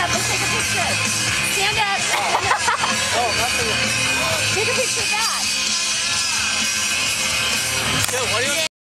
up. Let's take a picture. Stand up. Oh, nothing. Take a picture of that. What do you